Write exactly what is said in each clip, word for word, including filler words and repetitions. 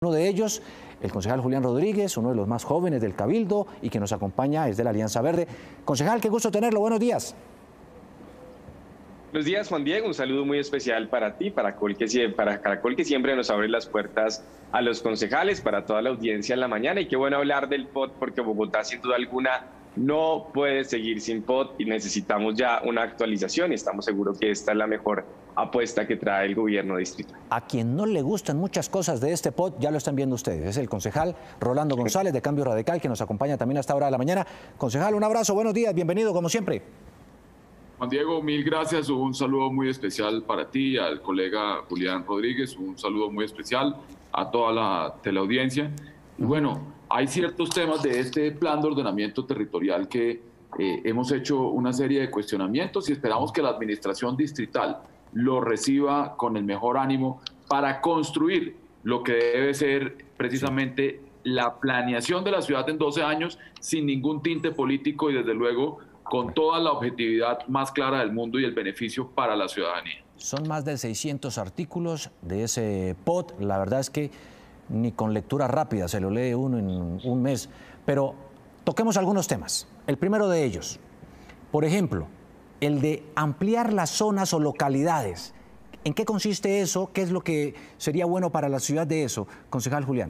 Uno de ellos, el concejal Julián Rodríguez, uno de los más jóvenes del Cabildo y que nos acompaña es de la Alianza Verde. Concejal, qué gusto tenerlo, buenos días. Buenos días, Juan Diego. Un saludo muy especial para ti, para Caracol, que, para Caracol, que siempre nos abre las puertas a los concejales, para toda la audiencia en la mañana. Y qué bueno hablar del P O T, porque Bogotá, sin duda alguna, no puede seguir sin P O T y necesitamos ya una actualización. Y estamos seguros que esta es la mejor apuesta que trae el gobierno distrital. A quien no le gustan muchas cosas de este P O T, ya lo están viendo ustedes. Es el concejal Rolando González, de Cambio Radical, que nos acompaña también a esta hora de la mañana. Concejal, un abrazo, buenos días, bienvenido como siempre. Juan Diego, mil gracias. Un saludo muy especial para ti, al colega Julián Rodríguez, un saludo muy especial a toda la teleaudiencia. Y bueno, hay ciertos temas de este plan de ordenamiento territorial que eh, hemos hecho una serie de cuestionamientos y esperamos que la administración distrital lo reciba con el mejor ánimo para construir lo que debe ser precisamente la planeación de la ciudad en doce años sin ningún tinte político y desde luego con toda la objetividad más clara del mundo y el beneficio para la ciudadanía. Son más de seiscientos artículos de ese P O T. La verdad es que ni con lectura rápida se lo lee uno en un mes. Pero toquemos algunos temas. El primero de ellos, por ejemplo, el de ampliar las zonas o localidades. ¿En qué consiste eso? ¿Qué es lo que sería bueno para la ciudad de eso? Concejal Julián.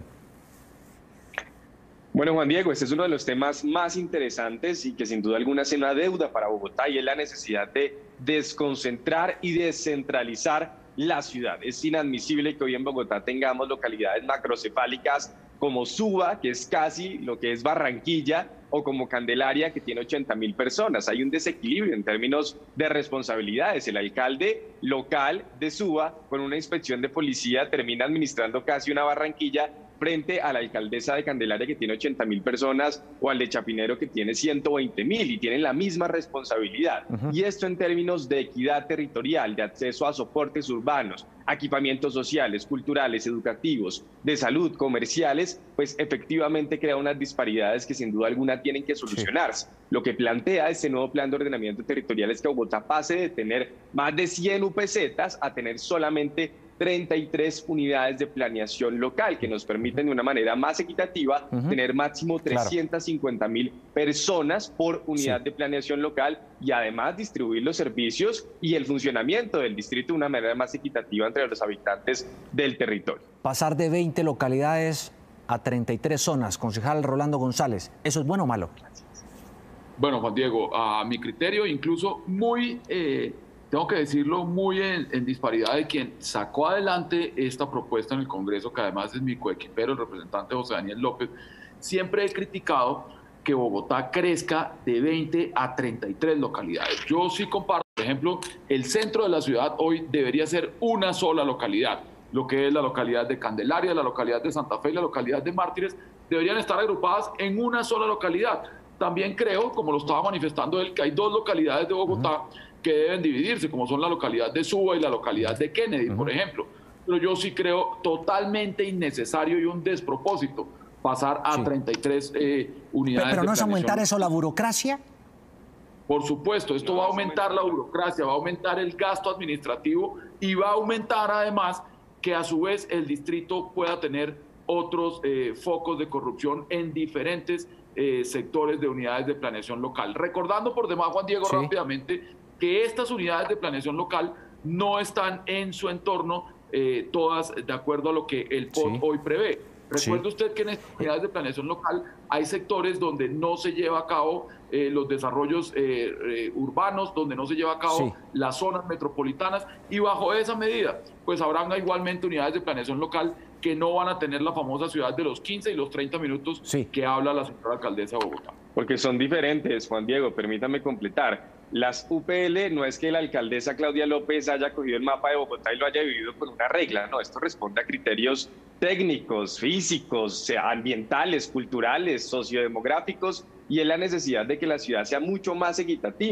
Bueno, Juan Diego, este es uno de los temas más interesantes y que sin duda alguna es una deuda para Bogotá, y es la necesidad de desconcentrar y descentralizar la ciudad. Es inadmisible que hoy en Bogotá tengamos localidades macrocefálicas como Suba, que es casi lo que es Barranquilla, o como Candelaria, que tiene ochenta mil personas. Hay un desequilibrio en términos de responsabilidades. El alcalde local de Suba, con una inspección de policía, termina administrando casi una Barranquilla frente a la alcaldesa de Candelaria, que tiene ochenta mil personas, o al de Chapinero, que tiene ciento veinte mil, y tienen la misma responsabilidad. Uh-huh. Y esto en términos de equidad territorial, de acceso a soportes urbanos, equipamientos sociales, culturales, educativos, de salud, comerciales, pues efectivamente crea unas disparidades que sin duda alguna tienen que solucionarse. Sí. Lo que plantea este nuevo plan de ordenamiento territorial es que Bogotá pase de tener más de cien U P Zetas a tener solamente treinta y tres unidades de planeación local, que nos permiten de una manera más equitativa uh-huh. tener máximo trescientas cincuenta mil personas por unidad sí. de planeación local, y además distribuir los servicios y el funcionamiento del distrito de una manera más equitativa entre los habitantes del territorio. Pasar de veinte localidades a treinta y tres zonas, concejal Rolando González, ¿eso es bueno o malo? Bueno, Juan Diego, a mi criterio incluso muy... Eh... Tengo que decirlo, muy en, en disparidad de quien sacó adelante esta propuesta en el Congreso, que además es mi coequipero, el representante José Daniel López. Siempre he criticado que Bogotá crezca de veinte a treinta y tres localidades. Yo sí comparto, por ejemplo, el centro de la ciudad hoy debería ser una sola localidad. Lo que es la localidad de Candelaria, la localidad de Santa Fe y la localidad de Mártires deberían estar agrupadas en una sola localidad. También creo, como lo estaba manifestando él, que hay dos localidades de Bogotá uh-huh. que deben dividirse, como son la localidad de Suba y la localidad de Kennedy, uh-huh. por ejemplo. Pero yo sí creo totalmente innecesario y un despropósito pasar a sí. treinta y tres eh, unidades. ¿Pero, pero no es aumentar eso la burocracia? Por supuesto, esto no, va a aumentar la burocracia, va a aumentar el gasto administrativo y va a aumentar además que a su vez el distrito pueda tener otros eh, focos de corrupción en diferentes eh, sectores de unidades de planeación local. Recordando por demás, Juan Diego, sí. rápidamente, que estas unidades de planeación local no están en su entorno eh, todas de acuerdo a lo que el P O T sí. hoy prevé. Recuerde sí. usted que en estas unidades de planeación local hay sectores donde no se lleva a cabo eh, los desarrollos eh, eh, urbanos, donde no se lleva a cabo sí. las zonas metropolitanas, y bajo esa medida pues habrán igualmente unidades de planeación local que no van a tener la famosa ciudad de los quince y los treinta minutos sí. que habla la señora alcaldesa de Bogotá. Porque son diferentes, Juan Diego, permítame completar. Las U P L no es que la alcaldesa Claudia López haya cogido el mapa de Bogotá y lo haya vivido con una regla, no, esto responde a criterios técnicos, físicos, ambientales, culturales, sociodemográficos, y es la necesidad de que la ciudad sea mucho más equitativa.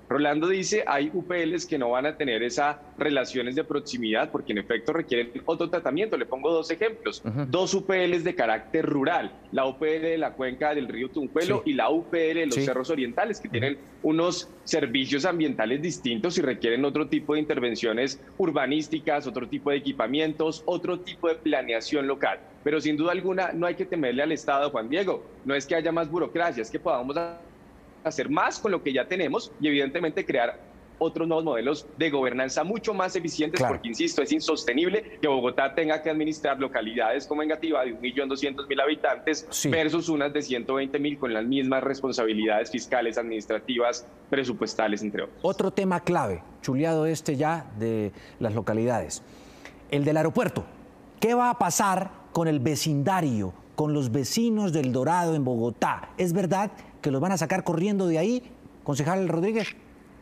Rolando dice, hay U P Ls que no van a tener esas relaciones de proximidad porque en efecto requieren otro tratamiento. Le pongo dos ejemplos. Uh-huh. Dos U P Ls de carácter rural, la U P L de la cuenca del río Tunjuelo sí. y la U P L de los sí. cerros orientales, que uh-huh. tienen unos servicios ambientales distintos y requieren otro tipo de intervenciones urbanísticas, otro tipo de equipamientos, otro tipo de planeación local. Pero sin duda alguna no hay que temerle al Estado, Juan Diego. No es que haya más burocracia, es que podamos hacer más con lo que ya tenemos y evidentemente crear otros nuevos modelos de gobernanza mucho más eficientes, claro. porque, insisto, es insostenible que Bogotá tenga que administrar localidades como Engativá de un millón doscientos mil habitantes sí. versus unas de ciento veinte mil con las mismas responsabilidades fiscales, administrativas, presupuestales, entre otros. Otro tema clave, chuleado este ya de las localidades, el del aeropuerto. ¿Qué va a pasar con el vecindario, con los vecinos del Dorado en Bogotá? ¿Es verdad que los van a sacar corriendo de ahí, concejal Rodríguez?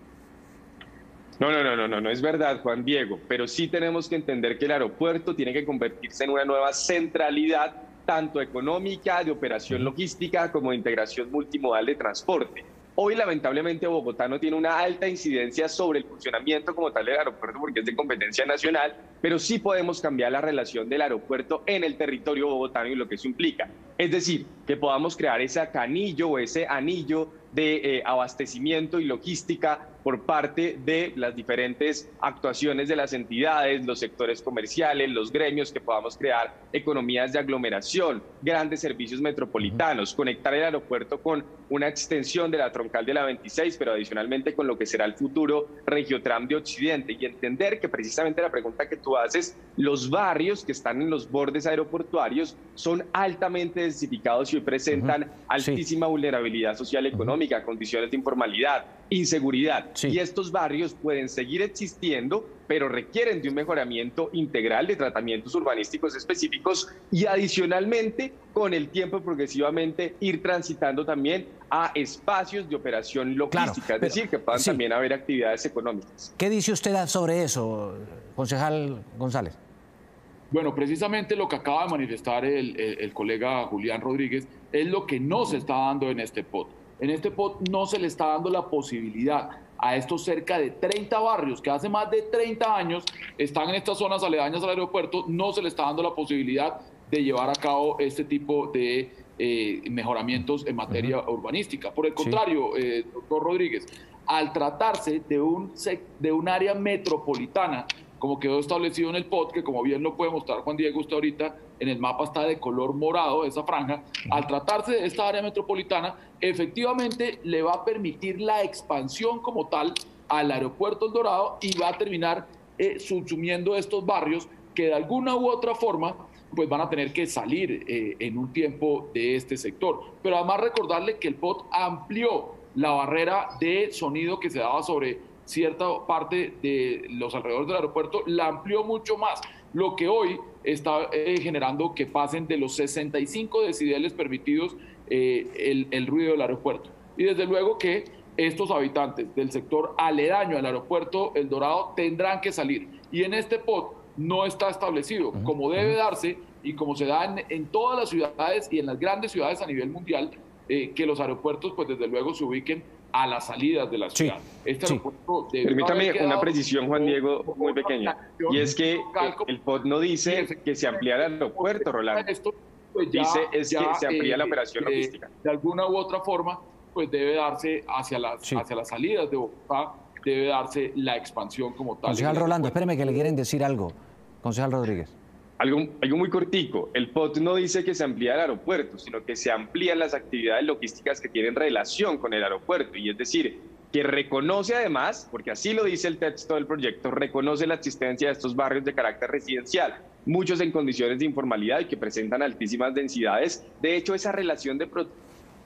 No, no, no, no, no, no es verdad, Juan Diego, pero sí tenemos que entender que el aeropuerto tiene que convertirse en una nueva centralidad, tanto económica, de operación logística, como de integración multimodal de transporte. Hoy, lamentablemente, Bogotá no tiene una alta incidencia sobre el funcionamiento como tal del aeropuerto porque es de competencia nacional, pero sí podemos cambiar la relación del aeropuerto en el territorio bogotano y lo que eso implica. Es decir, que podamos crear ese canillo o ese anillo de eh, abastecimiento y logística por parte de las diferentes actuaciones de las entidades, los sectores comerciales, los gremios, que podamos crear economías de aglomeración, grandes servicios metropolitanos, conectar el aeropuerto con una extensión de la troncal de la veintiséis, pero adicionalmente con lo que será el futuro Regiotram de Occidente, y entender que precisamente la pregunta que tú haces, los barrios que están en los bordes aeroportuarios son altamente densificados y hoy presentan uh-huh. altísima sí. vulnerabilidad social y económica, uh-huh. condiciones de informalidad, inseguridad. Sí. Y estos barrios pueden seguir existiendo, pero requieren de un mejoramiento integral de tratamientos urbanísticos específicos y adicionalmente, con el tiempo progresivamente, ir transitando también a espacios de operación logística, claro, es decir, que puedan sí. también haber actividades económicas. ¿Qué dice usted sobre eso, concejal González? Bueno, precisamente lo que acaba de manifestar el, el, el colega Julián Rodríguez es lo que no se está dando en este P O T. En este P O T no se le está dando la posibilidad a estos cerca de treinta barrios que hace más de treinta años están en estas zonas aledañas al aeropuerto, no se le está dando la posibilidad de llevar a cabo este tipo de eh, mejoramientos en materia uh-huh. urbanística. Por el contrario, sí. eh, doctor Rodríguez, al tratarse de un, de un área metropolitana, como quedó establecido en el P O T, que como bien lo puede mostrar Juan Diego usted ahorita, en el mapa está de color morado, esa franja, al tratarse de esta área metropolitana, efectivamente le va a permitir la expansión como tal al aeropuerto El Dorado y va a terminar eh, subsumiendo estos barrios que de alguna u otra forma pues van a tener que salir eh, en un tiempo de este sector. Pero además recordarle que el P O T amplió la barrera de sonido que se daba sobre cierta parte de los alrededores del aeropuerto, la amplió mucho más, lo que hoy está eh, generando que pasen de los sesenta y cinco decibeles permitidos eh, el, el ruido del aeropuerto. Y desde luego que estos habitantes del sector aledaño al aeropuerto El Dorado tendrán que salir. Y en este P O T no está establecido, uh-huh. como debe darse y como se da en, en todas las ciudades y en las grandes ciudades a nivel mundial, eh, que los aeropuertos pues desde luego se ubiquen a las salidas de la ciudad. Sí, este sí. Permítame una precisión, Juan Diego, muy pequeña, y es que el P O T no dice que se amplía el aeropuerto, Rolando. Esto, pues ya, dice es ya, que se amplía eh, la operación eh, logística. De alguna u otra forma, pues debe darse hacia las, sí. hacia las salidas de Bogotá, debe darse la expansión como tal. Concejal Rolando, espéreme que le quieren decir algo. Concejal Rodríguez. Algo, algo muy cortico, el P O T no dice que se amplía el aeropuerto, sino que se amplían las actividades logísticas que tienen relación con el aeropuerto, y es decir, que reconoce además, porque así lo dice el texto del proyecto, reconoce la existencia de estos barrios de carácter residencial, muchos en condiciones de informalidad y que presentan altísimas densidades. De hecho, esa relación de proximidad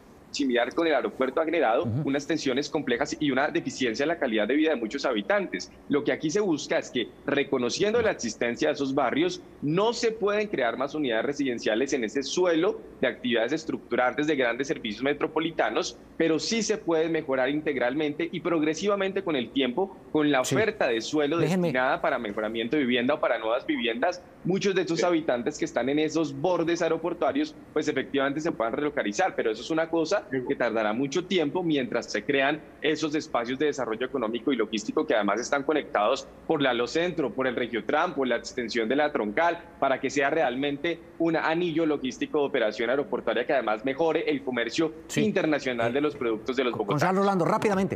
con el aeropuerto ha generado uh-huh. unas tensiones complejas y una deficiencia en la calidad de vida de muchos habitantes. Lo que aquí se busca es que, reconociendo la existencia de esos barrios, no se pueden crear más unidades residenciales en ese suelo de actividades estructurantes de grandes servicios metropolitanos, pero sí se puede mejorar integralmente y progresivamente con el tiempo, con la oferta sí. de suelo Déjenme. destinada para mejoramiento de vivienda o para nuevas viviendas. Muchos de esos sí. habitantes que están en esos bordes aeroportuarios, pues efectivamente se puedan relocalizar, pero eso es una cosa cosa que tardará mucho tiempo mientras se crean esos espacios de desarrollo económico y logístico que además están conectados por la Alocentro, por el Regiotram, por la extensión de la troncal, para que sea realmente un anillo logístico de operación aeroportuaria que además mejore el comercio sí. internacional de los productos de los bogotanos. Gonzalo Rolando, rápidamente.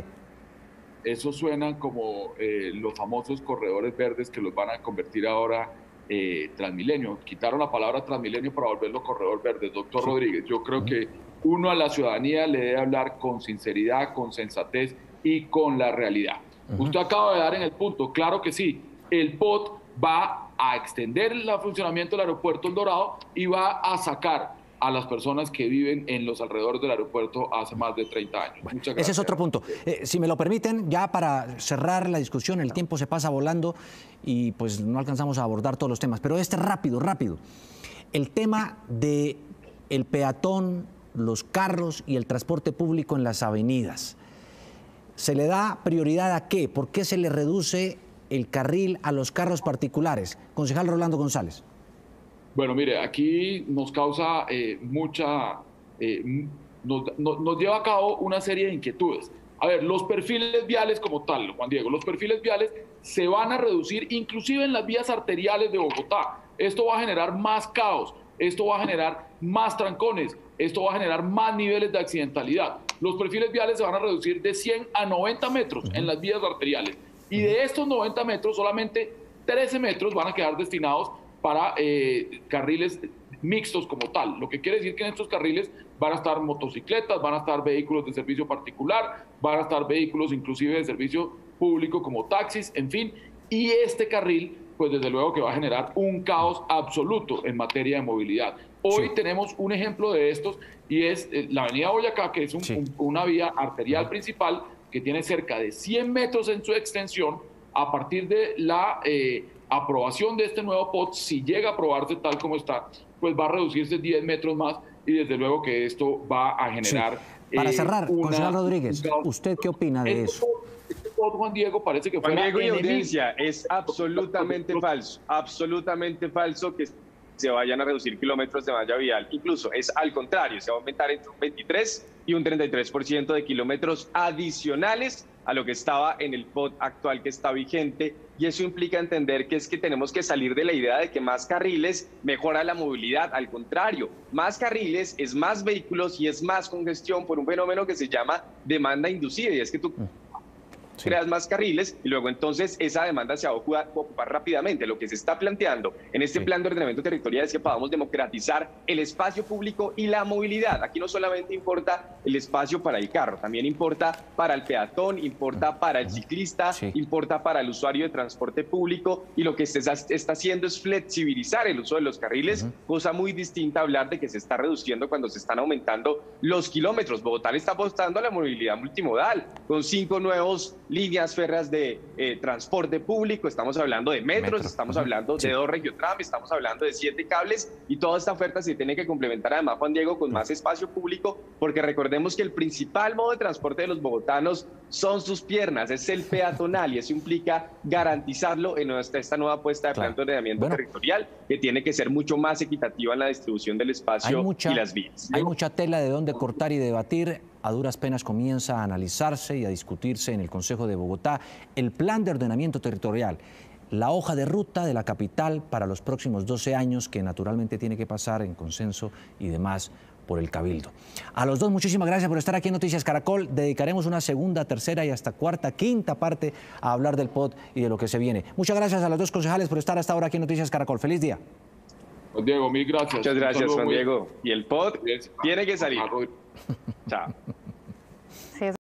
Eso suena como eh, los famosos corredores verdes que los van a convertir ahora eh, Transmilenio. Quitaron la palabra Transmilenio para volverlo corredor verde. Doctor sí. Rodríguez, yo creo uh-huh. que uno a la ciudadanía le debe hablar con sinceridad, con sensatez y con la realidad. Uh-huh. Usted acaba de dar en el punto, claro que sí, el P O T va a extender el funcionamiento del aeropuerto El Dorado y va a sacar a las personas que viven en los alrededores del aeropuerto hace más de treinta años. Bueno, Muchas gracias. Ese es otro punto. Eh, si me lo permiten, ya para cerrar la discusión, el tiempo se pasa volando y pues no alcanzamos a abordar todos los temas, pero este rápido, rápido. El tema de el peatón, los carros y el transporte público en las avenidas. ¿Se le da prioridad a qué? ¿Por qué se le reduce el carril a los carros particulares? Concejal Rolando González. Bueno, mire, aquí nos causa eh, mucha, eh, nos, nos, nos lleva a cabo una serie de inquietudes. A ver, los perfiles viales como tal, Juan Diego, los perfiles viales se van a reducir inclusive en las vías arteriales de Bogotá. Esto va a generar más caos, esto va a generar más trancones, esto va a generar más niveles de accidentalidad. Los perfiles viales se van a reducir de cien a noventa metros uh-huh. en las vías arteriales. Y de estos noventa metros, solamente trece metros van a quedar destinados para eh, carriles mixtos como tal, lo que quiere decir que en estos carriles van a estar motocicletas, van a estar vehículos de servicio particular, van a estar vehículos inclusive de servicio público como taxis, en fin, y este carril, pues desde luego que va a generar un caos absoluto en materia de movilidad. Hoy sí. tenemos un ejemplo de estos y es eh, la avenida Boyacá, que es un, sí. un, una vía arterial uh-huh. principal que tiene cerca de cien metros en su extensión. A partir de la eh, aprobación de este nuevo P O T, si llega a aprobarse tal como está, pues va a reducirse diez metros más y desde luego que esto va a generar... Sí. Para eh, cerrar, concejal Rodríguez, ¿usted qué opina de este eso? Este P O T, Juan Diego, parece que Juan fuera Diego y enemigo. audiencia, es absolutamente falso, absolutamente falso que se vayan a reducir kilómetros de malla vial. Incluso es al contrario, se va a aumentar entre un veintitrés y un treinta y tres por ciento de kilómetros adicionales a lo que estaba en el P O T actual que está vigente, y eso implica entender que es que tenemos que salir de la idea de que más carriles mejora la movilidad. Al contrario, más carriles es más vehículos y es más congestión por un fenómeno que se llama demanda inducida, y es que tú sí. creas más carriles y luego entonces esa demanda se va a ocupar, ocupar rápidamente. Lo que se está planteando en este sí. plan de ordenamiento territorial es que podamos democratizar el espacio público y la movilidad. Aquí no solamente importa el espacio para el carro, también importa para el peatón, importa para el ciclista, sí. importa para el usuario de transporte público, y lo que se está haciendo es flexibilizar el uso de los carriles, uh-huh. cosa muy distinta a hablar de que se está reduciendo cuando se están aumentando los kilómetros. Bogotá le está apostando a la movilidad multimodal con cinco nuevos líneas férreas de eh, transporte público, estamos hablando de metros, Metro. estamos uh-huh. hablando sí. de dos Regiotram, estamos hablando de siete cables, y toda esta oferta se tiene que complementar además, Juan Diego, con uh-huh. más espacio público, porque recordemos que el principal modo de transporte de los bogotanos son sus piernas, es el peatonal, y eso implica garantizarlo en esta, esta nueva apuesta de claro. plan de ordenamiento bueno. territorial, que tiene que ser mucho más equitativa en la distribución del espacio mucha, y las vías. Hay mucha tela de dónde cortar y debatir. A duras penas comienza a analizarse y a discutirse en el Consejo de Bogotá el plan de ordenamiento territorial, la hoja de ruta de la capital para los próximos doce años, que naturalmente tiene que pasar en consenso y demás por el Cabildo. A los dos, muchísimas gracias por estar aquí en Noticias Caracol. Dedicaremos una segunda, tercera y hasta cuarta, quinta parte a hablar del P O T y de lo que se viene. Muchas gracias a los dos concejales por estar hasta ahora aquí en Noticias Caracol. Feliz día. Juan Diego, mil gracias. Muchas gracias, Juan Diego. Y el P O T tiene que salir. Chao.